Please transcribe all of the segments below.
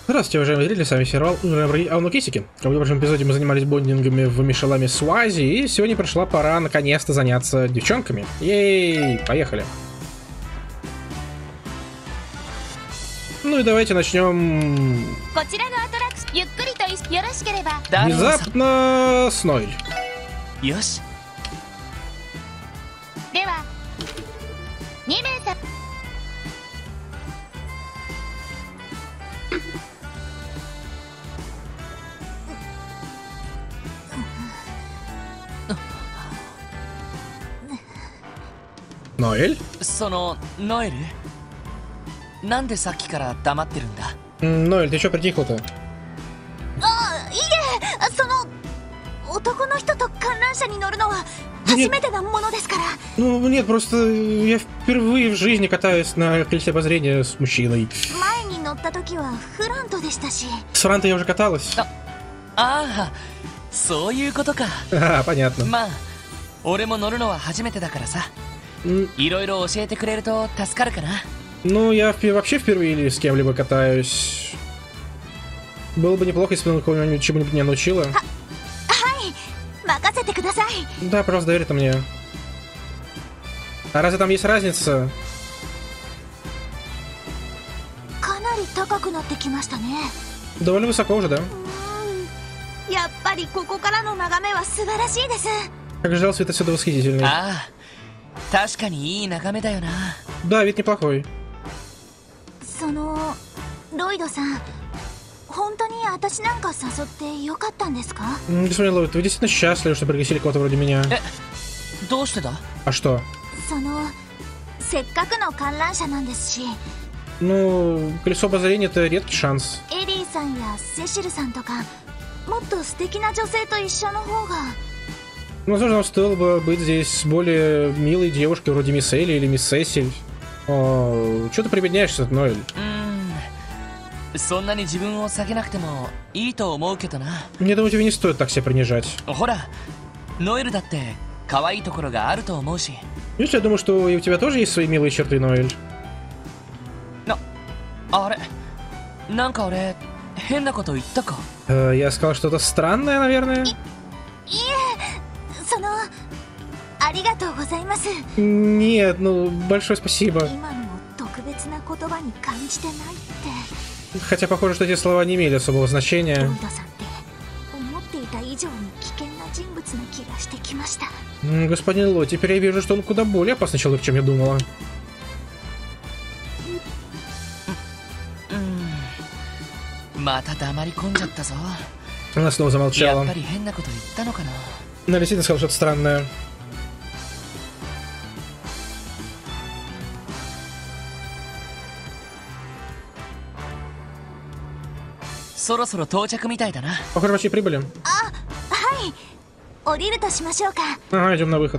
Здравствуйте, уважаемые зрители, с вами сервал Аунукисики. В прошлом эпизоде мы занимались бондингами в Мишеламе Суази, и сегодня пришла пора наконец-то заняться девчонками. Ей, поехали. Ну и давайте начнем внезапно с Ноэль. Ноэль? そのノエルなんでさっきから黙ってるんだ Ноэль, ты чё притихла-то? あ、いえ、その男の人と観覧車に乗るのは初めてなものですから。 Ну нет, просто я впервые в жизни катаюсь на колесе обозрения с мужчиной. 前に乗った時はフラントでしたし。 С Франтой я уже каталась. ああ、そういうことか。 А, понятно. まあ俺も乗るのは初めてだからさ、いろいろ教えてくれると助かるかな。 Ну, я вообще впервые с кем-либо катаюсь. Было бы неплохо, если бы кого-нибудь чему-нибудь меня научила. はい、任せてください。 Да, пожалуйста, доверь это мне. А разве там есть разница? かなり高くなってきましたね。 Довольно высоко уже, да? やっぱりここからの眺めは素晴らしいです。 Как же жалко, вид отсюда восхитительный. ああ、確かにいい眺めだよな。 Да, вид неплохой. そのロイドさん、本当に私なんか誘ってよかったんですか？ Господин Ллойд, вы действительно счастливы, что пригласили кого-то вроде меня? どうしてだ？ А что? そのせっかくの観覧車なんですし。 Ну, колесо обозрения — это редкий шанс. エリーさんやセシルさんとかもっと素敵な女性と一緒の方が。 Возможно, нам стоило бы быть здесь с более милой девушкой вроде мисс Элли или мисс Сесиль. О, чё ты прибедняешься, Ноэль? そんなに自分を下げなくてもいいと思うけどな。 Мне думаю, тебе не стоит так себя принижать. ほら、ノエルだって可愛いところがあると思うし。 Видишь, я думаю, что и у тебя тоже есть свои милые черты, Ноэль. あれ、なんか俺変なこと言ったか？ Я сказал что-то странное, наверное. いえ、そのありがとうございます。 Нет, ну, большое спасибо. 今の特別な言葉に感じてないって。 Хотя похоже, что эти слова не имели особого ロ значения. イドさんって思っていた以上に危険な人物な気がしてきました。 Господин Ло, теперь я вижу, что он куда более опасный человек, чем я думала. また黙り込んじゃったぞ。 Она снова やっ замолчала. ぱり変なこと言ったのかな。 Она действительно сказала что-то странное. そろそろ到着みたいだな。 Похоже, вообще прибыли. あ、はい。降りるとしましょうか。 Ага, идем на выход.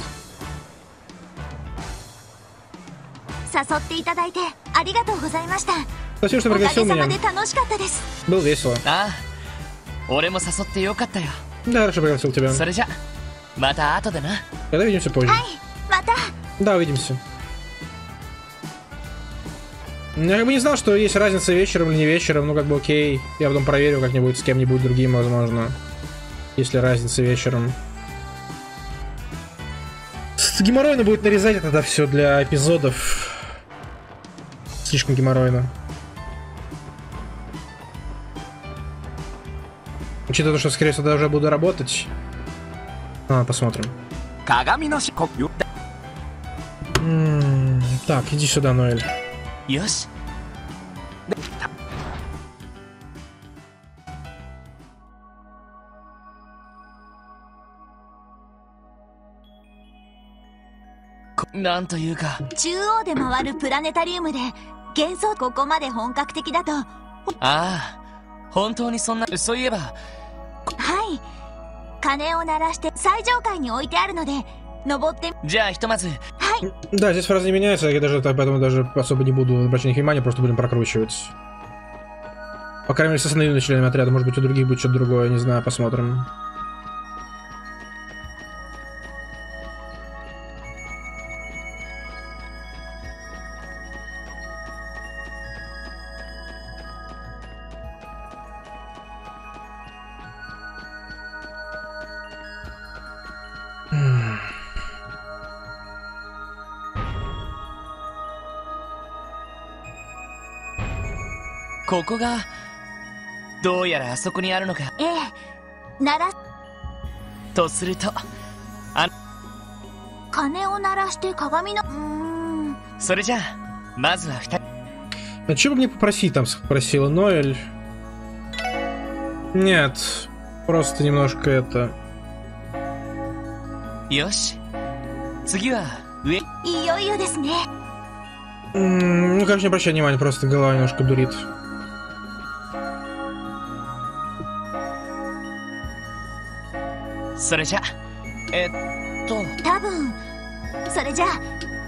誘っていただいてありがとうございました。 Спасибо, что おかげ пригласил さ меня. まで楽しかったです。 Было весело. ああ、俺も誘ってよかったよ。 Да, хорошо пригласил тебя. それじゃまた後でな。 Тогда увидимся позже. はい、また。 Да, увидимся. Я как бы не знал, что есть разница вечером или не вечером, ну как бы окей. Я потом проверю как-нибудь с кем-нибудь другим, возможно. Если разница вечером. Геморройно будет нарезать это все для эпизодов. Слишком геморройно. Учитывая то, что, скорее всего, я уже буду работать. Посмотрим. 鏡のしこよ。 Так, иди сюда, Ноэль. よし。なんというか。 中央で回るプラネタリウムで幻想、ここまで本格的だと。 ああ、本当にそんな。そういえば。 はい。鐘を鳴らして最上階に置いてあるので登って。 じゃあひとまず。 はい。 Да, здесь фраза не меняется, я даже поэтому даже особо не буду обращать внимания, просто будем прокручивать. По крайней мере, с основными членами отряда, может быть, у других будет что-то другое, не знаю, посмотрим. ここがどうやらあそこにあるのか。 ええ、鳴らとすると鐘を鳴らして鏡のそれじゃあまずは2人。 А что бы мне попросить там, спросила Ноэль. Нет, просто немножко это... よし、次は上。 いよいよですね。 Ну, короче, не обращай внимания, просто голова немножко дурит. それじゃ多分それじゃあ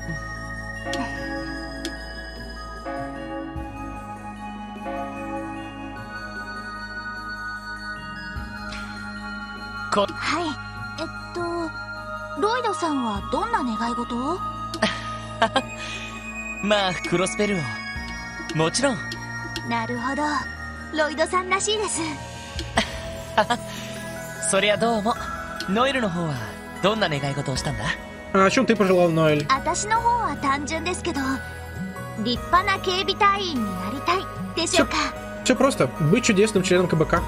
はい、ロイドさんはどんな願い事を？ まあクロスベルをもちろん。 なるほど、ロイドさんらしいです。 そりゃどうも。ノエルの方はどんな願い事をしたんだ？ А о чем ты пожелал, Ноэль? 私の方は単純ですけど、立派な警備隊員になりたいでしょうか。 Все просто. Быть чудесным членом КБК.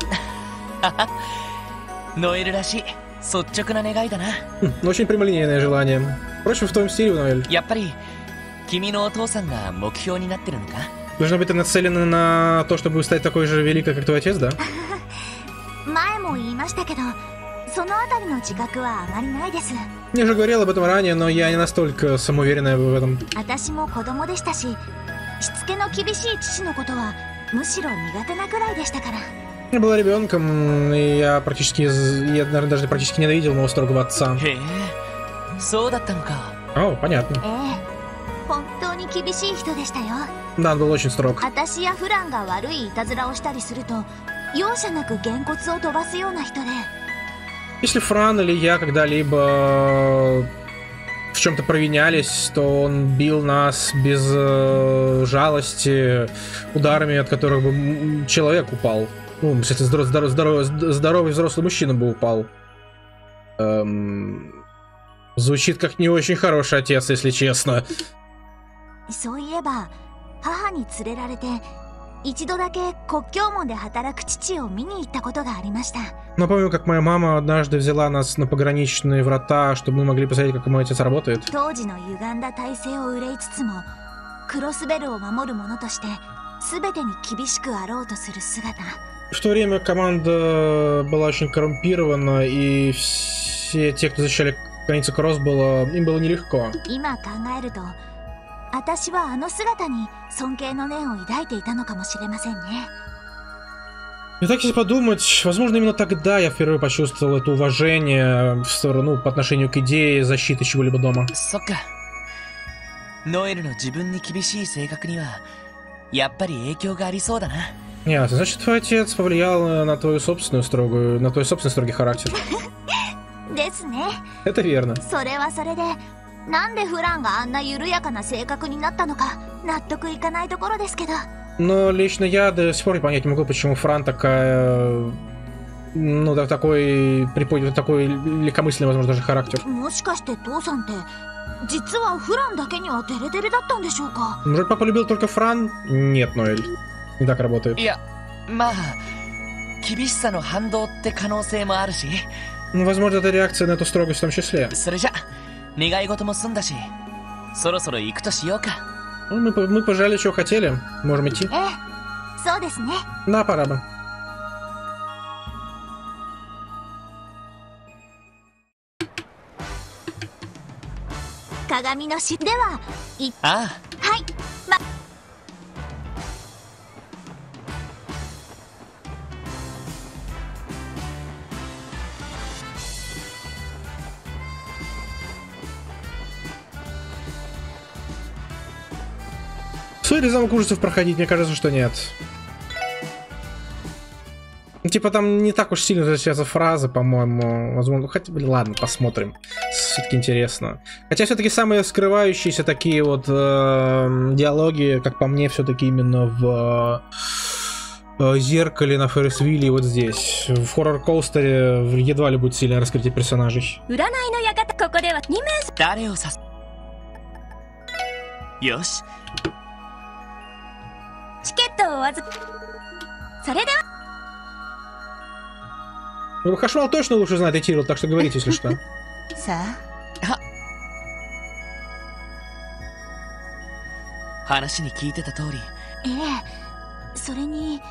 ノエルらしい率直な願いだな。 Очень прямолинейное желание. Впрочем, в твоем стиле, Ноэль. やっぱり君のお父さんが目標になってるのか？ Должно быть, ты нацелена на то, чтобы стать такой же великой, как твой отец, да? 前も言いましたけど、そのあたりの自覚はあまりないです。 Я уже говорил об этом ранее, но я не настолько самоуверенная в этом. 私も子供でしたし、しつけの厳しい父のことはむしろ苦手なくらいでしたから。 Я была ребенком, и я, наверное, даже практически ненавидел моего строгого отца. へえ、そうだったのか。 О, понятно. ええ、本当に厳しい人でしたよ。 Да, он был очень строг. 私やフランが悪いいたずらをしたりすると、容赦なくげんこつを飛ばすような人で。 Если Фран или я когда-либо в чем-то провинялись, то он бил нас без жалости ударами, от которых бы человек упал. Ну, если здоровый взрослый мужчина бы упал. Звучит как не очень хороший отец, если честно. そういえば、母に連れられて一度だけ国境門で働く父を見に行ったことがありました。 Напомню, как моя мама однажды взяла нас на пограничные врата, чтобы мы могли посмотреть, как мой отец работает. 当時の歪んだ体制を憂いつつも、クロスベルを守る者として全てに厳しくあろうとする姿。 В то время команда была очень коррумпирована, и все те, кто защищали границы Кросс, им было нелегко. 今考えると、私はあの姿に尊敬の念を抱いていたのかもしれませんね。 И так, если подумать, возможно, именно тогда я впервые почувствовал это уважение в сторону, по отношению к идее защиты чего-либо дома. そっか。ノエルの自分に厳しい性格にはやっぱり影響がありそうだな。 Ясно. Значит, твой отец повлиял на твой собственный строгий характер. ですね。 Это верно. それはそれで、なんでフランがあんな緩やかな性格になったのか納得いかないところですけど。 Но лично я до сих пор понять не могу, почему Фран такая... Ну, такой легкомысленный, возможно, даже характер. もしかして父さんって実はフランだけにはデレデレだったんでしょうか？ Может, папа любил только Фран? Нет, Ноэль. Не так работает. いや、まあ厳しさの反動って可能性もあるし。 Ну, возможно, это реакция на эту строгость в том числе. それじゃ願い事も済んだし、そろそろ行くとしようか。 Ну, мы пожали, чего хотели. Можем идти. ええ、そうですね。 Да, пора бы. 鏡のしでは、 ああ。 はい。 Стоит ли замок ужасов проходить? Мне кажется, что нет. Типа там не так уж сильно защищаются фразы, по-моему. Возможно, хотя бы ладно, посмотрим. Все-таки интересно. Хотя все-таки самые скрывающиеся такие вот диалоги, как по мне, все-таки именно в зеркале на Феррисвилле и вот здесь. В хоррор-коустере едва ли будет сильное раскрытие персонажей. 誰を指す？よし。 チケットをお預け。 それでは Ну, Хашмал точно лучше знает Этирил, так что говорите, если что. さ話に聞いてた通り、 ええ、それに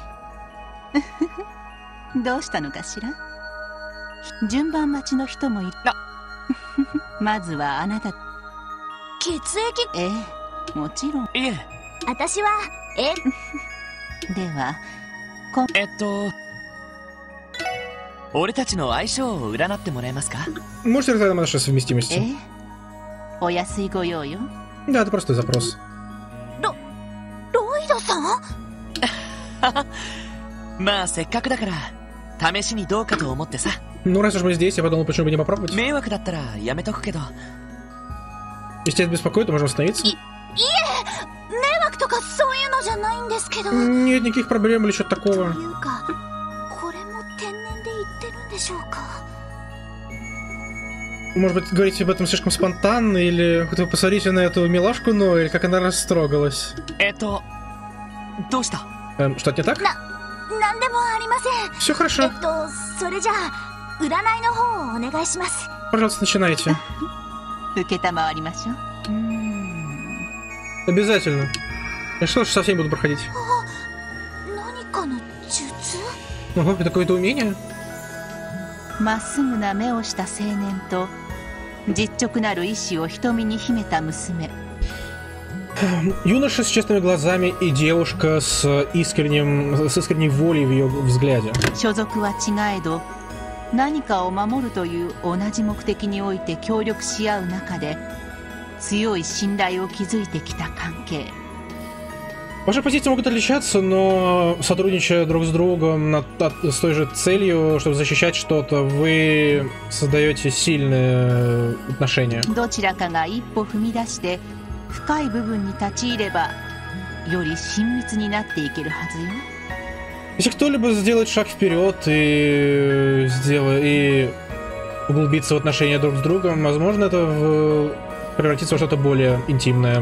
あ、どうしたのかしら。順番待ちの人もいる。まずはあなた。 血液。 ええ、もちろん。 いえ、 私はでは俺たちの相性を占ってもらえますか？ Можете рассказать о нашей совместимости? ええ、お安いご用よ。 Да, это простой запрос. ロイドさん。 まあせっかくだから試しにどうかと思ってさ。 Ну, раз уж мы здесь, я подумал, почему бы не попробовать. 迷惑だったらやめとくけど。 Если тебя это беспокоит, то можем остановиться. 迷惑とかそういうのじゃないんですけど。 Нет никаких проблем или что-то と такого. いうか、これも天然で言ってるんでしょうか。 Может быть, говорите об этом слишком спонтанно, или вы посмотрите на эту милашку, но или как она растрогалась. どうした？ Что-то не так? なんでもありません。 Все хорошо. それじゃあ占いの方をお願いします。 Пожалуйста, начинайте. 受けたまわりましょう。 Обязательно. Я что ж со всеми буду проходить? 何かの術？ Ого, это какое-то умение? まっすぐな目をした青年と実直なる意志を瞳に秘めた娘。 Юноша с честными глазами и девушка с искренней волей в ее взгляде. 所属は違えど何かを守るという同じ目的において協力し合う中で強い信頼を築いてきた関係。 Ваши позиции могут отличаться, но сотрудничая друг с другом с той же целью, чтобы защищать что-то, вы создаете сильные отношения. どちらかが一歩踏み出して深い部分に立ち入ればより親密になっていけるはずよ。 Если кто-либо сделает шаг вперед и углубится в отношения друг с другом, возможно, это превратится во что-то более интимное.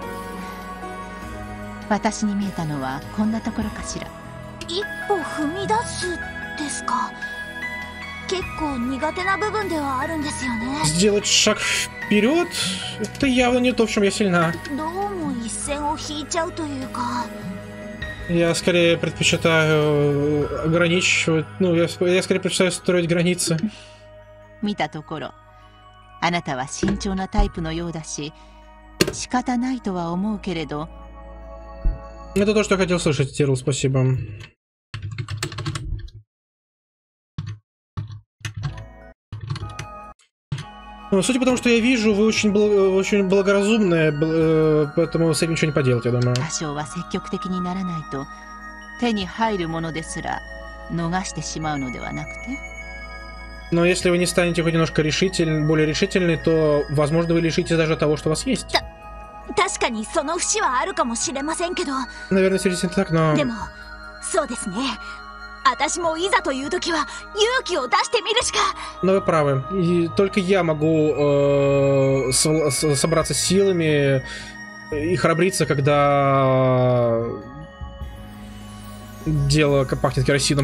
私に見えたのはこんなところかしら。 一歩踏み出すですか。結構苦手な部分ではあるんですよね。 Сделать шаг вперед — это явно не то, в чем я сильна. どうも一線を引いちゃうというか。 Я скорее предпочитаю ограничивать, я скорее предпочитаю строить границы. 見たところあなたは慎重なタイプのようだし仕方ないとは思うけれど。 Это то, что я хотел слышать, Тирл, спасибо. Судя по тому, что я вижу, вы очень благоразумная, поэтому с этим ничего не поделать, я думаю. 多少は積極的にならないと手に入るものですら逃してしまうのではなくて。 Но если вы не станете хоть немножко более решительны, то, возможно, вы лишитесь даже того, что у вас есть. 確かにその節はあるかもしれませんけど。 Наверное, серьезно так, но... でもそうですね。私もいざという時は勇気を出してみるしか。 Но вы правы. И только я могу собраться силами и храбриться, когда дело пахнет керосином.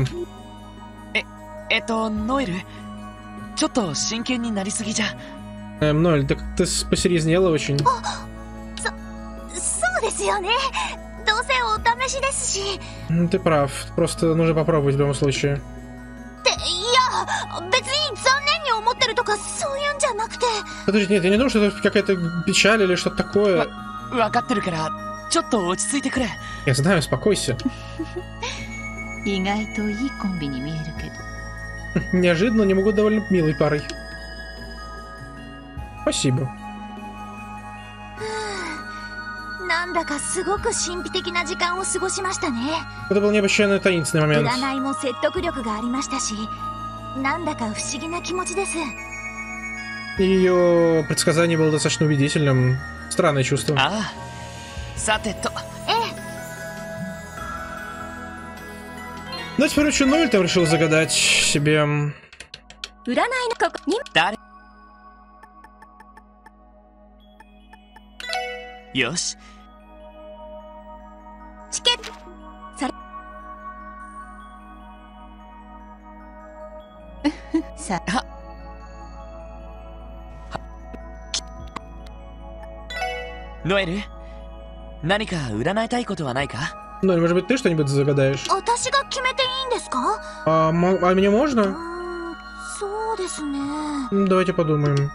ノエル、ちょっと真剣になりすぎじゃ。 Ноэль, так ты посерьезнела очень. そうですよね。どうせお試しですし。 Ты прав. Просто нужно попробовать в любом случае. っていや別に残念に思ってるとかそういうんじゃなくて。 Подожди, нет, я не думаю, что это какая-то печаль или что-то такое. わかってるからちょっと落ち着いてくれ。 Я знаю, успокойся. 意外といいコンビに見えるけど。 Неожиданно они могут довольно милой парой. Спасибо. なんだかすごく神秘的な時間を過ごしましたね。 Это был необычайно таинственный момент. 占いも説得力がありましたし、なんだか不思議な気持ちです。 Ее предсказание было достаточно убедительным. Странное чувство. ああ、さてと。 Ну, теперь еще Ноэль там решил загадать себе. 占いのここに誰？よし。 チケット。それ。 さ。 ノエル、何か占いたいことはないか？ Ну, может быть, ты что-нибудь загадаешь? 私が決めていいんですか？ А мне можно? そうですね。 Давайте подумаем.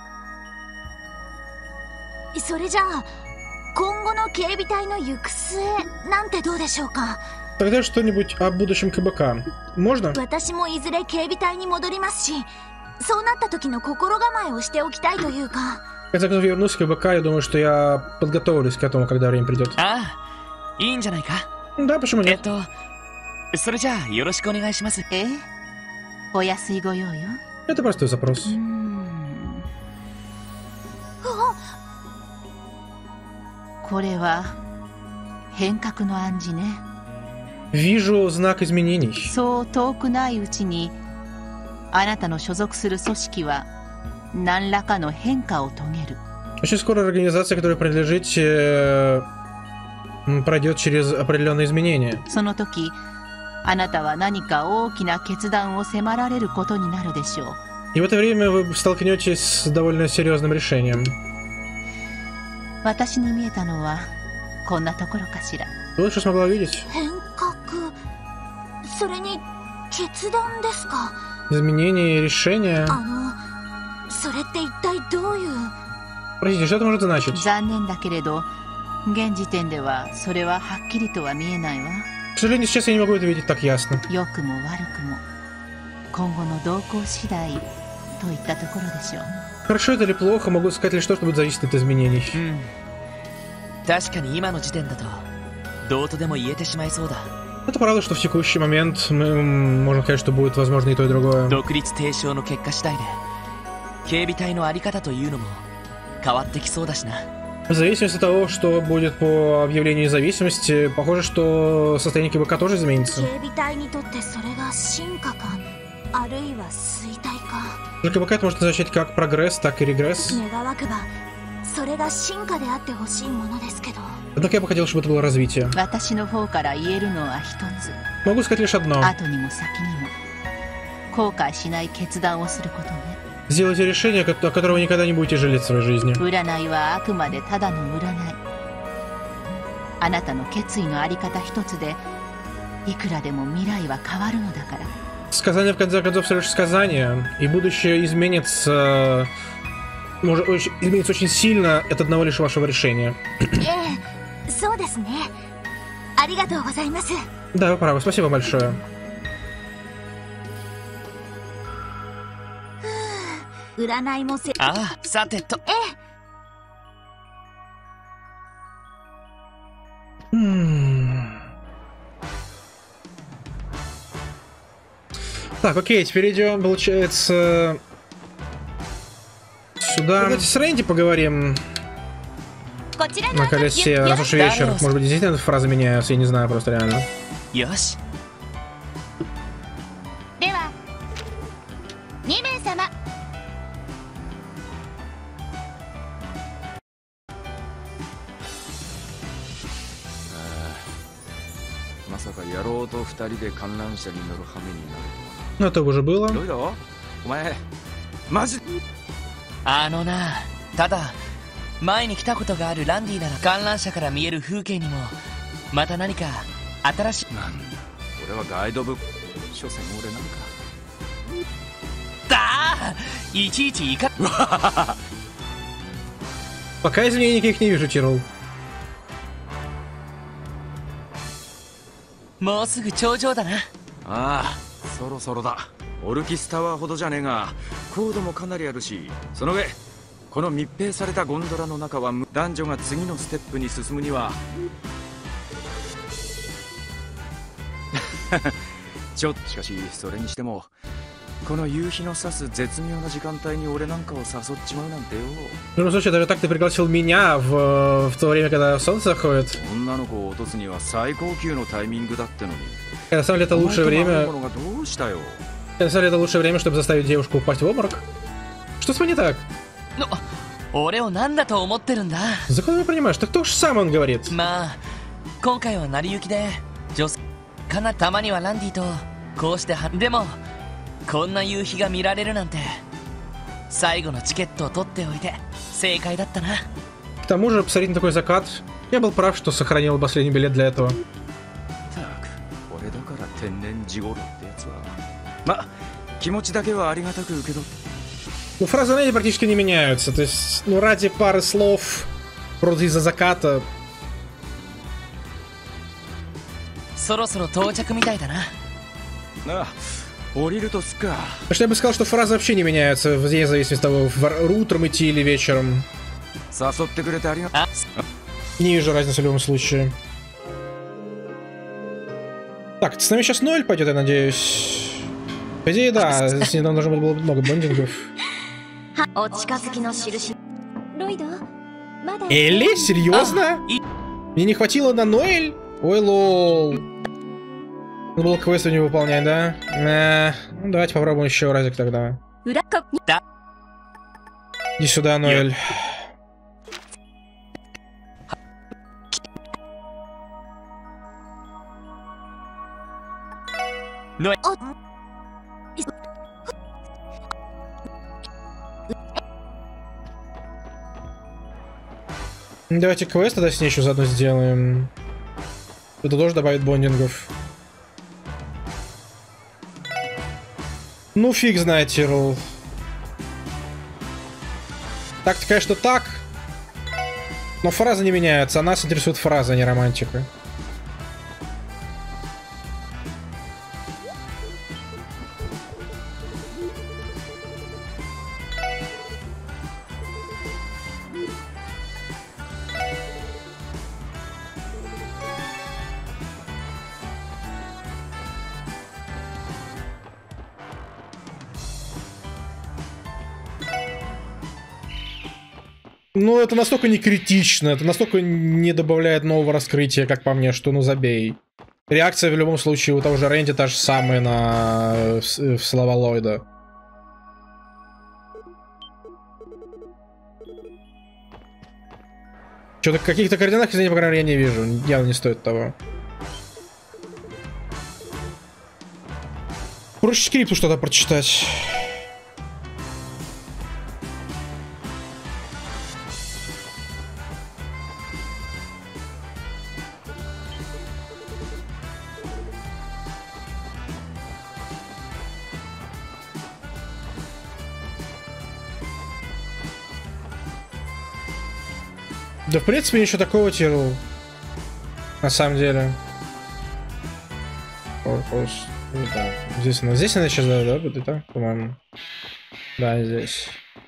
それじゃあ今後の警備隊の行く末なんてどうでしょうか？ Тогда что-нибудь о будущем КБК. Можно? 私もいずれ警備隊に戻りますし、そうなった時の心構えをしておきたいというか。 В конце концов, вернусь к КБК, я думаю, что я подготовлюсь к этому, когда время придет. ああ、いいんじゃないか。 Да, почему нет? それじゃあよろしくお願いします。 ええ、お安いご用よ。 Это простой запрос. これは変革の暗示ね。 Вижу знак изменений. そう遠くないうちにあなたの所属する組織は何らかの変化を遂げる。 Очень скоро организация, которой принадлежите, пройдет через определенные изменения. その時あなたは何か大きな決断を迫られることになるでしょう。 И в это время вы столкнетесь с довольно серьезным решением. 私に見えたのはこんなところかしら。 Вот что смогла увидеть. 変革、それに決断ですか？ Изменения и решения. それって一体どういう？ Простите, что это может значить? 残念だけれど現時点ではそれははっきりとは見えないわ。 К сожалению, сейчас я не могу это видеть так ясно. 良くも悪くも今後の動向次第といったところでしょう。 Хорошо это или плохо, могу сказать лишь то, что будет зависеть от изменений. 確かに今の時点だとどうとでも言えてしまいそうだ。 Это правда, что в текущий момент мы можем сказать, что будет возможно и то, и другое. 独立提唱の結果次第で警備隊のあり方というのも変わってきそうだしな。 В зависимости от того, что будет по объявлению независимости, похоже, что состояние КБК тоже изменится. 警備隊にとってそれが進化か、あるいは衰退か。 КБК это может означать как прогресс, так и регресс. 願わくばそれが進化であってほしいものですけど。 Однако я бы хотел, чтобы это было развитие. 私の方から言えるのは一つ。 Могу сказать лишь одно. 後にも先にも後悔しない決断をすることね。 Сделайте решение, о котором вы никогда не будете жалеть в своей жизни. 占いはあくまでただの占い。あなたの決意のあり方一つでいくらでも未来は変わるのだから。 Сказание, в конце концов, всего лишь сказание, и будущее изменится, может, изменится очень сильно от одного лишь вашего решения. そうですね。ありがとうございます。 Да, вы правы, спасибо большое. 占いもせ。 ああ、さてと。 Так, окей, теперь идем, получается, сюда. Давайте с Рэнди поговорим на колесе, раз уж вечер. Может быть, действительно фразы меняются, я не знаю просто реально. よし。 では2名様。 まさか野郎と2人で観覧車に乗る羽目になる Ну, это уже было. とは。どうだ？お前マジ。 あのな、ただ前に来たことがあるランディなら観覧車から見える風景にもまた何か新しい。 なんだ、俺はガイドブック。所詮俺なんか。 だあ、いちいちいか。 Пока изменений никаких не вижу, Тирол. もうすぐ頂上だな。 ああ、そろそろだ。オルキスタワーほどじゃねえが高度もかなりあるし、その上この密閉されたゴンドラの中は男女が次のステップに進むにはちょっとしかしそれにしてもこの夕日の差す絶妙な時間帯に俺なんかを誘っちまうなんてよ。 В любом случае, даже так ты пригласил меня в то время, когда солнце заходит. 女の子を落とすには最高級のタイミングだってのに。 На самом деле, это лучшее время. どうしたよ。 На самом деле, это лучшее время, чтобы заставить девушку упасть в обморок. Что с вами не так? 俺を何だと思ってるんだ。 За кого не понимаешь? Так то же самое он говорит. まあ今回は成り行きで女性かな。たまにはランディとこうしてでもこんな夕日が見られるなんて最後のチケットを取っておいて正解だったな。 К тому же, посмотреть на такой закат, я был прав, что сохранил последний билет для этого. Так, 俺だから天然地頃ってやつは。ま、気持ちだけはありがたく受け取って。 Ну, фразы Нелли практически не меняются. То есть, ну, ради пары слов, вроде из-за заката. そろそろ到着みたいだな。 ああ、降りるとすっか。 Потому что я бы сказал, что фразы вообще не меняются, вне зависимости от того, утром идти или вечером. 誘ってくれてありがとう。 Не вижу разницы в любом случае. Так, с нами сейчас Ноэль пойдет, я надеюсь. По идее, да, с ней должно было много бондингов. Элли? Серьезно? Мне не хватило на Ноэль? Ой, лол. Надо было квест не выполнять, да? Ну, давайте попробуем еще разик тогда. Иди сюда, Ноэль. Давайте квест тогда с ней еще заодно сделаем. Это тоже добавит бондингов. Ну фиг знает, Тирл. Так-то, конечно, так. Но фраза не меняется. А нас интересует фраза, а не романтика. Ну, это настолько не критично, это настолько не добавляет нового раскрытия, как по мне, что ну забей. Реакция в любом случае у того же Рэнди та же самая на слова Ллойда. Что-то каких-то кардинальных изменений, по крайней мере, я не вижу. Явно не стоит того. Проще скрипту что-то прочитать. Да, в принципе, ничего такого, Тирл. На самом деле. Да. Здесь она сейчас, да, будет, да, по-моему. Да, здесь.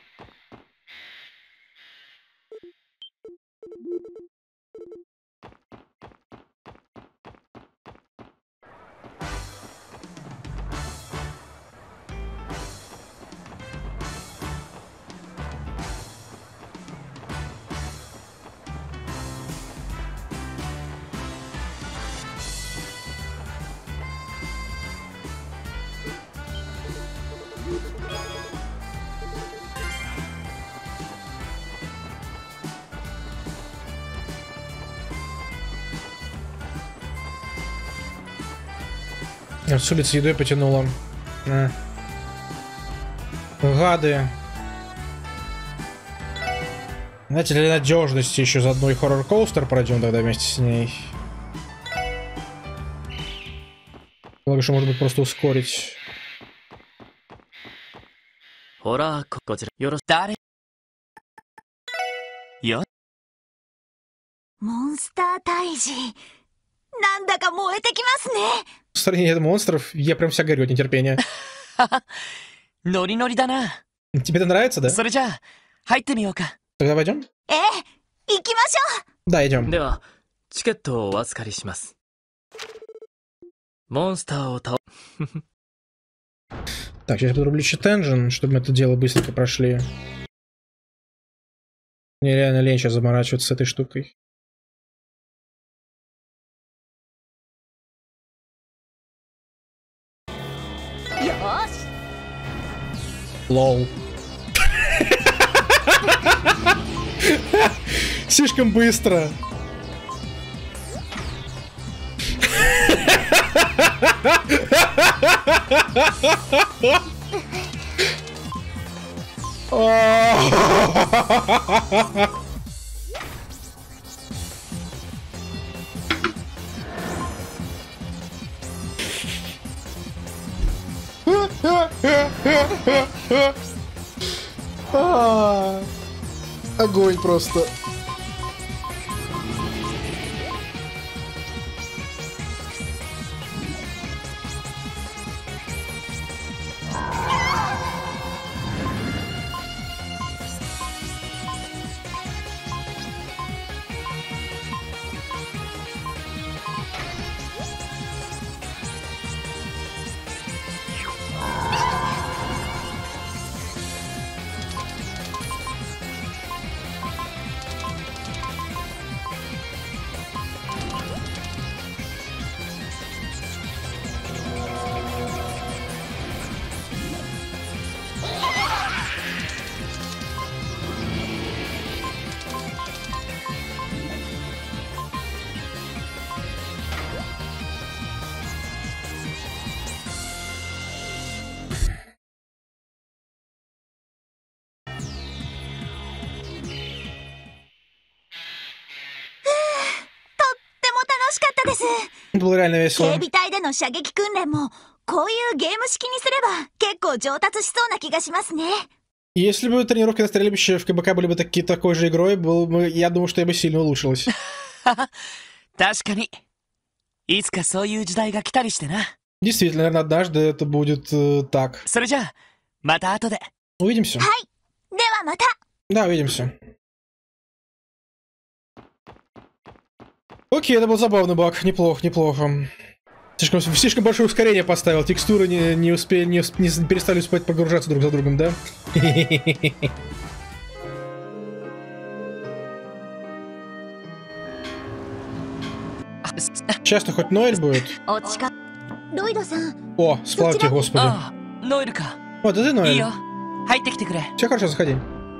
С улицы едой потянуло. Гады. Знаете, для надежности еще заодно и хоррор-коустер пройдем тогда вместе с ней. Благо, что может быть просто ускорить. Монстр Тайджи. なんだか燃えてきますね。 В сравнении монстров я прям вся горю от нетерпения. ノリノリだな。 Тебе это нравится, да? それじゃあ入ってみようか。 Тогда пойдем? ええ、行きましょう。 Да, идем. ではチケットをお預かりします。モンスターを倒 Так, сейчас подрублю Engine, чтобы мы это дело быстренько прошли. Мне реально лень сейчас заморачиваться с этой штукой. Лол. Слишком быстро. Огонь просто. Это было реально весело. 警備隊での射撃訓練もこういうゲーム式にすれば結構上達しそうな気がしますね。 Если бы тренировки на стрельбище в КБК были бы такой же игрой, я думаю, что я бы сильно улучшилась. 確かに。いつかそういう時代が来たりしてな。 Действительно, наверное, однажды это будет так. それじゃあ、また後で。 Увидимся. はい。ではまた。 Да, увидимся. Окей, это был забавный баг. Неплохо. Слишком большое ускорение поставил. Текстуры не перестали успевать погружаться друг за другом, да? Сейчас-то хоть Ноэль будет. О, слава тебе, Господи. Вот, это ты, Ноэль. Все хорошо, заходи.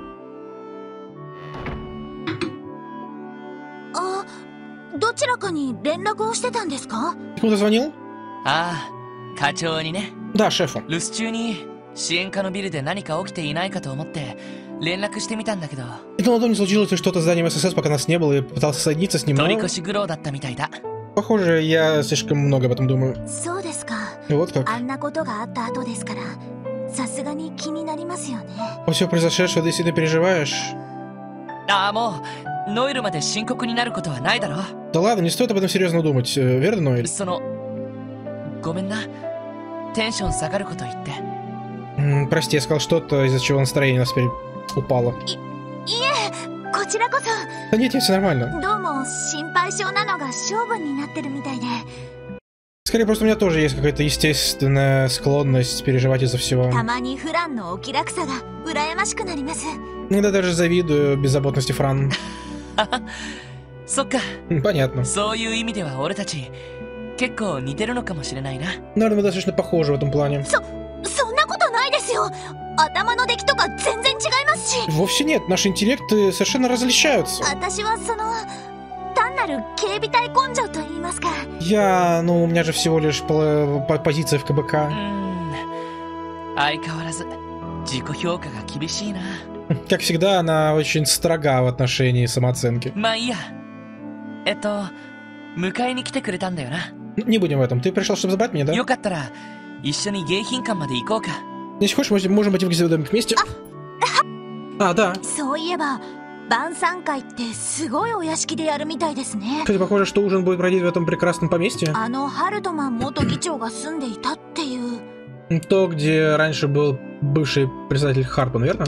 Кому-то звонил? Да, шефу. 留守中に支援課のビルで何か起きていないかと思って連絡してみたんだけど。 И думал, не случилось ли что-то с зданием ССС, пока нас не было, и пытался соединиться с ним, но... 取り越し苦労だったみたいだ。 Похоже, я слишком много об этом думаю. Вот как. По всему произошедшему ты действительно переживаешь? ああ、もうノエルまで深刻になることはないだろ。 Да ладно, не стоит об этом серьезно думать, верно, Ноэль? その、ごめんな。テンション下がること言って。 Прости, я сказал что-то, из-за чего настроение у нас теперь упало. Да нет, все нормально. Скорее, просто у меня тоже есть какая-то естественная склонность переживать из-за всего. Иногда даже завидую беззаботности Фран. Понятно. Наверное, мы достаточно похожи в этом плане. Вовсе нет, наши интеллекты совершенно различаются. У меня же всего лишь позиция в КБК. Как всегда, она очень строга в отношении самооценки. Не будем в этом. Ты пришел, чтобы забрать меня, да? Если хочешь, мы можем пойти в гостевой вместе. А, да. Кстати, похоже, что ужин будет проходить в этом прекрасном поместье. То, где раньше был бывший председатель Хартман, верно?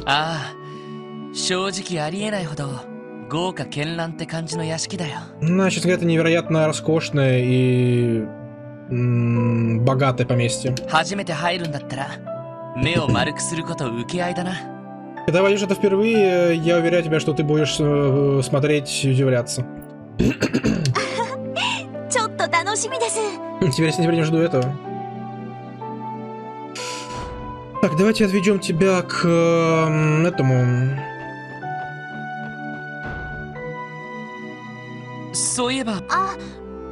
Значит, это невероятно роскошное и богатое поместье. Когда войдешь это впервые, я уверяю тебя, что ты будешь смотреть и удивляться. Теперь я с нетерпением жду этого. Так, давайте отведем тебя к этому.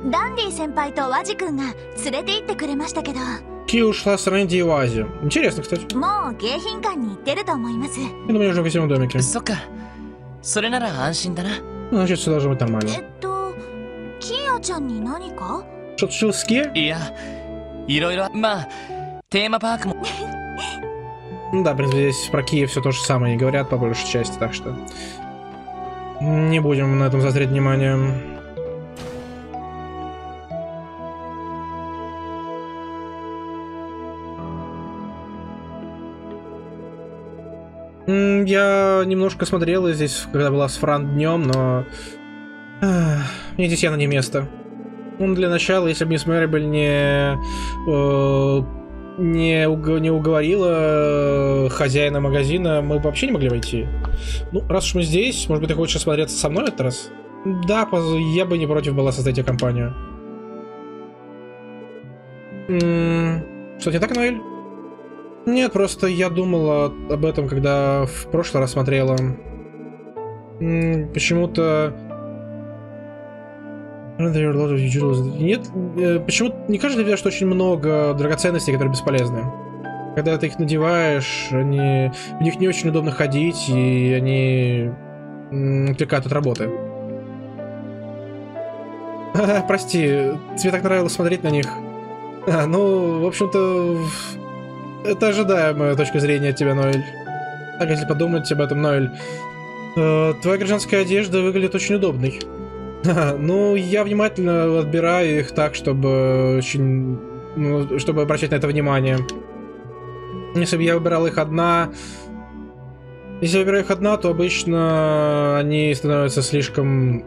ダンディ先輩とワジ君が連れて行ってくれましたけど。 Ки ушла с Рэнди и Вази. Интересно, кстати. もう迎賓館に行ってると思います。 Я думаю, уже в гостевом домике. そっか。それなら安心だな。 Значит, все должно быть нормально. キーヤちゃんに何か？ Что-то случилось с Ки? いや、いろいろ、まあ、テーマパークも。 Ну да, в принципе, здесь про Киев все то же самое не говорят по большей части, так что не будем на этом заострять внимание. Я немножко смотрела здесь, когда была с Фран днем, но мне здесь явно не место. Ну, для начала, если бы мисс Мэрибель не уговорила хозяина магазина, мы бы вообще не могли войти. Ну, раз уж мы здесь, может быть, ты хочешь осмотреться со мной в этот раз? Да, я бы не против была создать тебе компанию. Что, не так, Ноэль? Нет, просто я думала об этом, когда в прошлый раз смотрела. Почему-то... Нет, почему-то не кажется ли тебе, что очень много драгоценностей, которые бесполезны? Когда ты их надеваешь, в них не очень удобно ходить, и они отвлекают от работы. Прости, тебе так нравилось смотреть на них. Ну, в общем-то, это ожидаемая точка зрения от тебя, Ноэль. Так, если подумать об этом, Ноэль, твоя гражданская одежда выглядит очень удобной. Ну, я внимательно отбираю их так, чтобы чтобы обращать на это внимание. Если бы я выбирал их одна... Если я выбираю их одна, то обычно они становятся слишком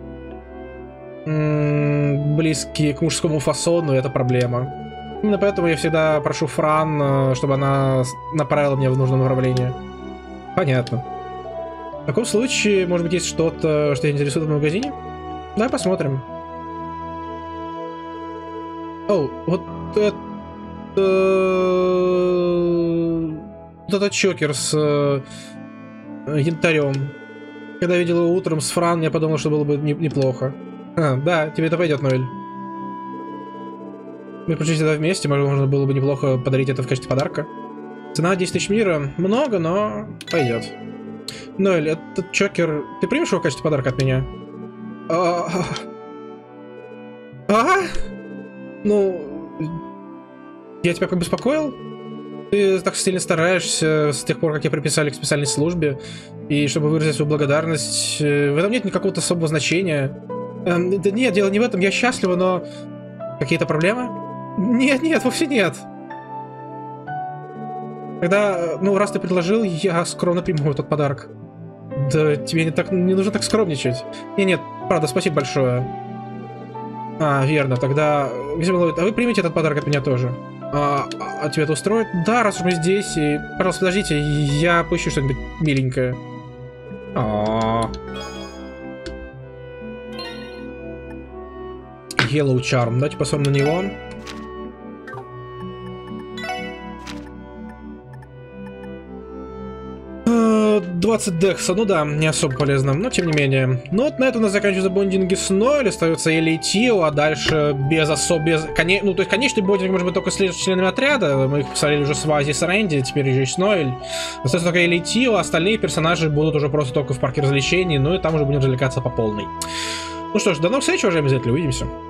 близкие к мужскому фасону, и это проблема. Именно поэтому я всегда прошу Фран, чтобы она направила меня в нужном направлении. Понятно. В таком случае, может быть, есть что-то, что тебя интересует в магазине? Давай посмотрим. О, вот это... Вот этот чокер с янтарем. Когда я видел его утром с Фран, я подумал, что было бы неплохо. Да, тебе это пойдет, Ноэль. Мы получили это вместе, можно было бы неплохо подарить это в качестве подарка. Цена 10 тысяч мира. Много, но пойдет. Ноэль, этот чокер... Ты примешь его в качестве подарка от меня? Ну... Я тебя как беспокоил? Ты так сильно стараешься с тех пор, как тебя приписали к специальной службе, и чтобы выразить свою благодарность. В этом нет никакого особого значения. Да нет, дело не в этом, я счастлива, но... Какие-то проблемы? Нет, вовсе нет. Когда, ну, раз ты предложил, я скромно приму этот подарок. Да тебе не нужно так скромничать. Нет, правда, спасибо большое. Верно, тогда... А вы примете этот подарок от меня тоже? А тебя это устроит? Да, раз уж мы здесь, и... Пожалуйста, подождите, я поищу что-нибудь миленькое. Yellow Charm, давайте посмотрим на него. 20 декса, ну да, не особо полезно, но тем не менее. Ну вот на этом у нас заканчиваются бондинги с Ноэль, остается Элли и Тио, а дальше без ну то есть конечный бондинг может быть только с членами отряда, мы их посмотрели уже с Вази и с Рэнди, теперь уже с Ноэль. Остается только Элли и Тио, остальные персонажи будут уже просто только в парке развлечений, ну и там уже будем развлекаться по полной. Ну что ж, до новых встреч, уважаемые зрители, увидимся.